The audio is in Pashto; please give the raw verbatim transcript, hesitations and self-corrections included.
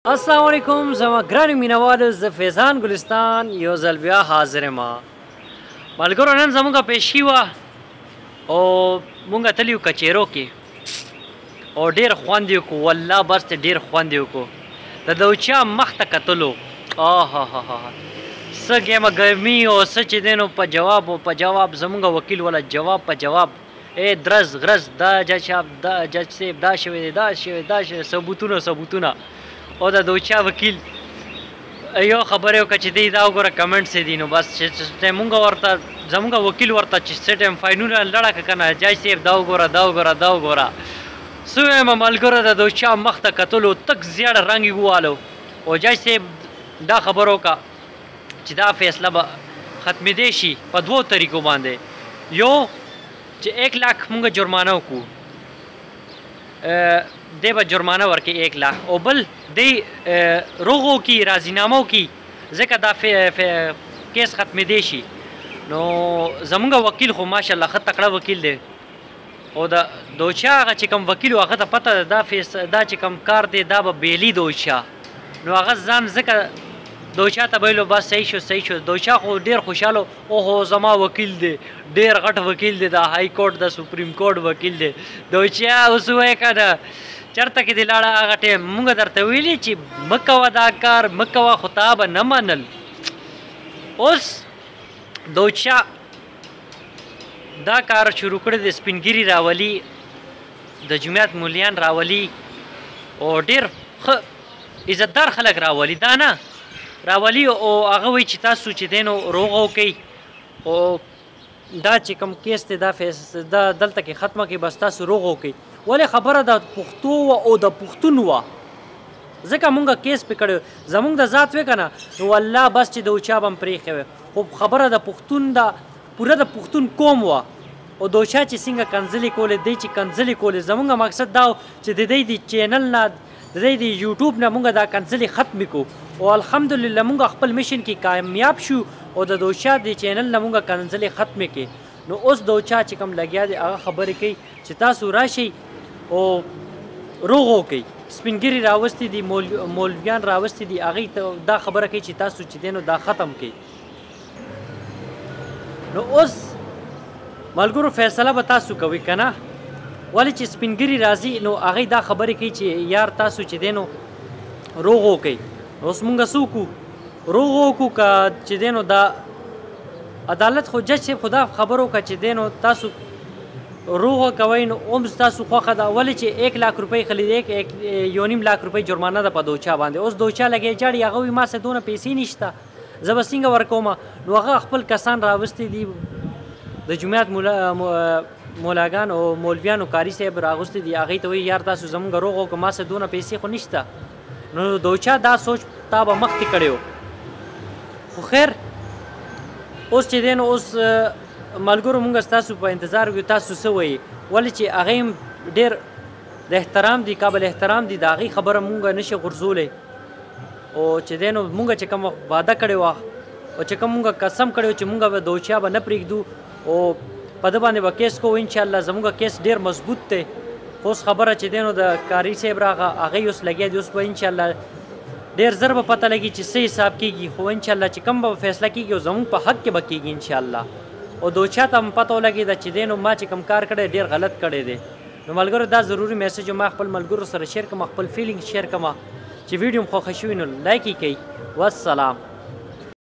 السلام علیکم زما ګرانو مینوالو زه فیضان ګلستان یو ځل بیا حاضر یم ملګرو نن زموږه پیشي وه او مونږ تللي یو کچېرو کې او ډېر خوند یې وکړو والله بس ډېر خوند یې وکړو د دوچا مخ ته کتلو آهاهاها څه ګیمه ګرمي او څه چې دی نو په جواب او په جواب زموږ وکیل والا جواب په جواب ای درز غرز دا جج صاحب دا جج صاحب دا شوی دی دا شوی دا شوی ثبوتونه ثبوتونه او د دوچا وکیل یو خبره وکړه چې دی دا وګوره کمنټس یې دي نو بس چې مونږ ورته زمونږ وکیل ورته چې څه ټایم فاینونه لړه که که نه جج صاحب دا وګوره دا وګوره دا وګوره څه ویم ملګرو د دوچا مخ ته کتلو تک زیړ رنګ یې ووالو او جج صاحب دا خبره وکړه چې دا فیصله به ختمېدی شي په دوو طریقو باندې یو چې ایک لاک مونږ جرمانه وکړو دی به جرمانه ورکړي ایک لاک او بل دی روغو کی راضینامو کی ځکه دا کیس ختمېدی شي نو زمونږ وکیل خو ماشاءالله ښه تکړه وکیل دی او د دوچا هغه چې کوم وکیل و هغه ته پته ده دا فیس دا چې کوم کار دی دا به بیلي دوچا نو هغه ځان ځکه دوچا ته ویلو بس صحیح شو صحیح شو دوچا خو ډېر خوشحاله اوهو زما وکیل دی ډېر غټ وکیل دی د های کورټ د سپریم کورټ وکیل دی دوچا اوس وایه که نه چرته کې دې لاړه هغه ټایم مونږ درته ویلي چې مه کوه دا کار مه کوه خو تا به نه منل اوس دوچا دا کار شروع کړی د سپینګیري راولي د جمعیت مولیان راولي او ډېر ښه عزتدار خلک راولي دا نه راولي او هغه وایي چې تاسو چې دی نو روغه وکئ او دا چې کوم کیس دی دا فیس دا دلته کې ختمه کړئ بس تاسو روغه وکئ ولې خبره د پښتو وه او د پښتون وه ځکه مونږ کیس پې کړی زمونږ د ذات وی که نه نو والله بس چې دوچا به م پرېښی وی خو خبره د پښتون د پوره د پښتون قوم وه او دوچا چې څنګه کنځلې کولې دی چې کنځلې کولې زمونږ مقصد دا و چې د دی د چینل نه د دی د یوټیوب نه مونږ دا کنځلې ختمې کړو او الحمدلله مونږ خپل میشن کې کامیاب شو او د دوچا د چینل نه مونږ کنځلې ختمې کړې نو اوس دوچا چې کوم لګیا دی هغه خبرې کوي چې تاسو راشئ او روغو کوي سپینګیري راوستي دي مول مولویان راوستي دي هغوی ته دا خبره کوي چې تاسو چې دی نو دا ختم کوي نو اوس ملګرو فیصله به تاسو کوئ که نه ولې چې سپینګیري راځي نو هغوی دا خبرې کوي چې یار تاسو چې دی نو روغو کوي اوس مونږ څه وکړو روغو وکړو که چې دی نو دا عدالت خو جج صاحب خو دا خبره وکړه چې دی نو تاسو روغه کوئ نو هم ستاسو خوښه ده ولې چې ایک لاک روپۍ خلی ایک یو نیم لاک روپۍ جرمانه ده په دوچا باندې اوس دوچا لګی جاړي هغه وایي ما سره دونه پیسې نشته زه به څنګه ورکومه نو هغه خپل کسان راوستي دي د جمعیت مولاګان او مولویانو کاري صاحب راغوستي دي هغوی ته وایي یار تاسو زموږ روغ وکړه ما سره دونه پیسې خو نشته نو دوچا دا سوچ تا به مخکې کړی و خو خیر اوس چې دی نو اوس ملګرو مونږ ستاسو په انتظار وي تاسو څه وایي ولې چې هغوی هم ډېر د احترام دي قابل احترام دي د هغوی خبره مونږ نشي غورځولی او چې دی نو مونږ چې کومه وعده کړې وه او چې کوم مونږ قسم کړی و چې مونږ به دوچا به نه پرېږدو او په ده باندې به کیس کوو انشاءالله زمونږ کیس ډېر مضبوط دی اوس خبره چې دی نو د کاري صاحب راغه هغوی اوس لګیا دي اوس به انشاءالله ډېر زر به پته لګي چې څه حساب کېږي خو انشاءالله چې کوم به فیصله کېږي او زمونږ په حق کې به کېږي انشاءالله او دوچا ته هم پته ولګېده چې دی نو ما چې کوم کار کړی ډېر غلط کړی دی نو ملګرو دا ضروري میسج ما خپل ملګرو سره شیر کړم خپل فیلینګ شیر کړم چې ویډیو م خوښه شوي نو لایک یې کوئ والسلام